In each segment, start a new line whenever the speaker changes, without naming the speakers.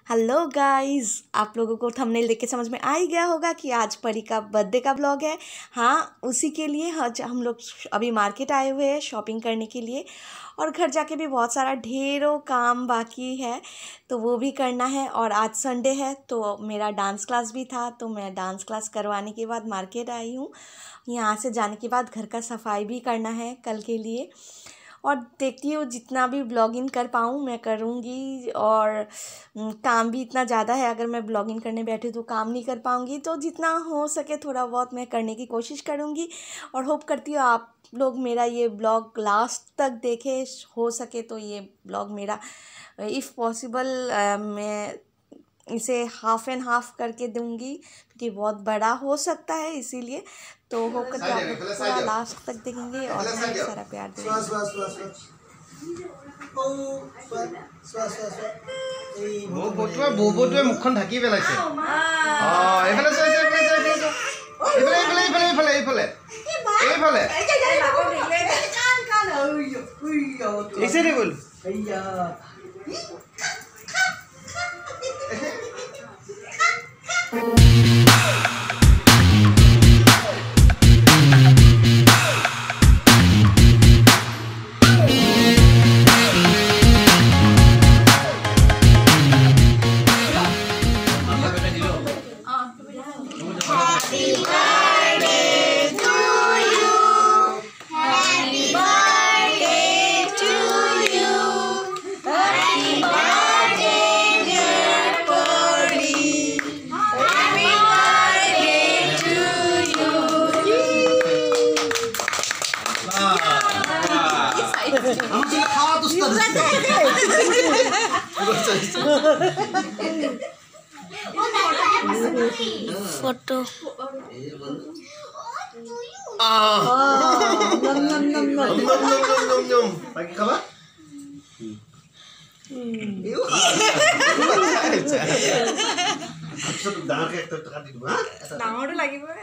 Hello guys, आप लोगों को थंबनेल देख के समझ में आ ही गया होगा कि आज परी का बर्थडे का ब्लॉग है। हाँ, उसी के लिए हम लोग अभी मार्केट आए हुए हैं शॉपिंग करने के लिए, और घर जाके भी बहुत सारा ढेरों काम बाकी है तो वो भी करना है। और आज संडे है तो मेरा डांस क्लास भी था, तो मैं डांस क्लास करवाने के बाद मार्केट आई हूँ। यहाँ से जाने के बाद घर का सफाई भी करना है कल के लिए, और देखती हूँ जितना भी ब्लॉगिंग कर पाऊँ मैं करूँगी। और काम भी इतना ज़्यादा है, अगर मैं ब्लॉगिंग करने बैठी तो काम नहीं कर पाऊँगी, तो जितना हो सके थोड़ा बहुत मैं करने की कोशिश करूँगी। और होप करती हूँ आप लोग मेरा ये ब्लॉग लास्ट तक देखें। हो सके तो ये ब्लॉग मेरा इफ़ पॉसिबल मैं इसे हाफ़ एंड हाफ़ करके दूँगी क्योंकि बहुत बड़ा हो सकता है, इसीलिए तो होप करके आप लोग पूरा लास्ट तक देखेंगे और बहुत सारा प्यार देंगे।
बोबोटोৱে মুখখন ঢাকি পেলাইছে। এইফালে
photo
lagi kabar? Dangar kayak tertekan di dua.
Dangar lagi gue.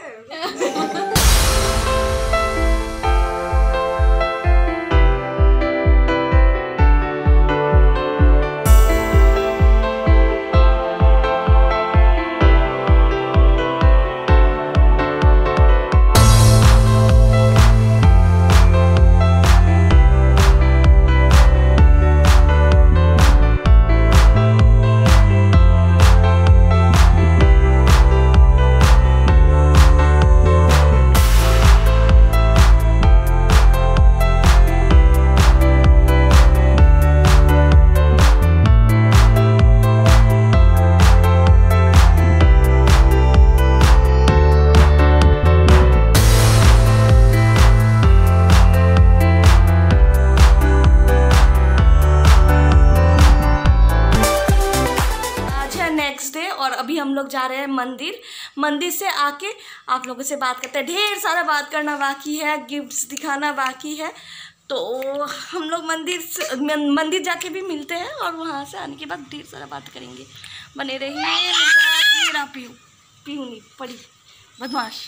और अभी हम लोग जा रहे हैं मंदिर से आके आप लोगों से बात करते हैं। ढेर सारा बात करना बाकी है, गिफ्ट्स दिखाना बाकी है, तो हम लोग मंदिर जाके भी मिलते हैं और वहाँ से आने के बाद ढेर सारा बात करेंगे। बने रहिए। पीहू नहीं पड़ी बदमाश।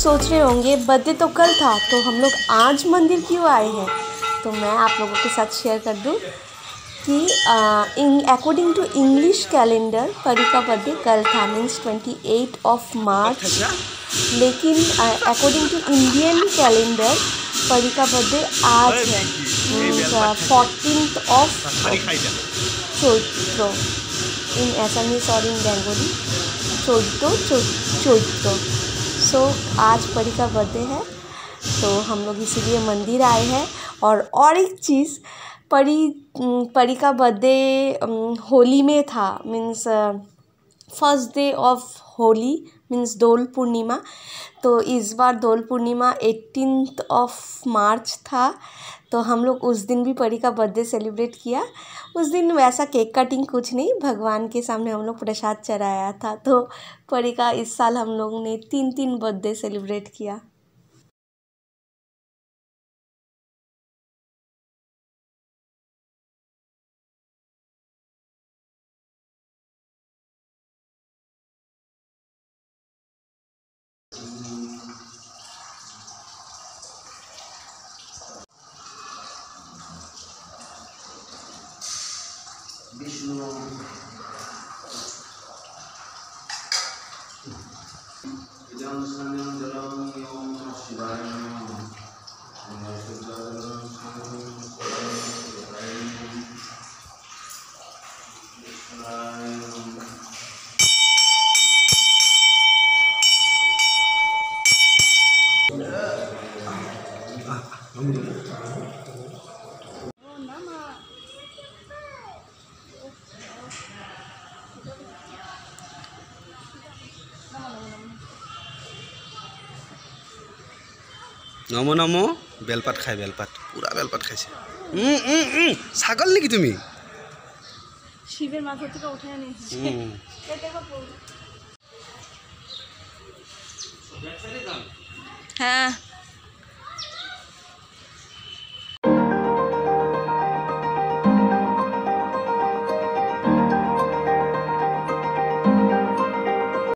सोच रहे होंगे बर्थडे तो कल था तो हम लोग आज मंदिर क्यों आए हैं, तो मैं आप लोगों के साथ शेयर कर दूं कि अकॉर्डिंग टू इंग्लिश कैलेंडर परी का बर्थडे कल था, मीन्स 28 मार्च, लेकिन अकॉर्डिंग टू इंडियन कैलेंडर परी का बर्थडे आज है, मीन्स 14 चैत्र इन असमीज और इन बेंगोली, चैत्र। सो आज परी का बर्थडे है तो हम लोग इसीलिए मंदिर आए हैं। और एक चीज़, परी का बर्थडे होली में था, means first day of Holi means Dol Purnima. तो इस बार दोल पूर्णिमा 18 मार्च था, तो हम लोग उस दिन भी परी का बर्थडे सेलिब्रेट किया। उस दिन वैसा केक कटिंग कुछ नहीं, भगवान के सामने हम लोग प्रसाद चढ़ाया था। तो परी का इस साल हम लोगों ने 3 बर्थडे सेलिब्रेट किया।
विष्णु
नमो नमो बेलपात खाए, बेलपात पूरा बेलपात खाइছে। ছাগল নেকি তুমি?
শিবের মাথা থেকে উঠায় নিয়েছি। হ্যাঁ।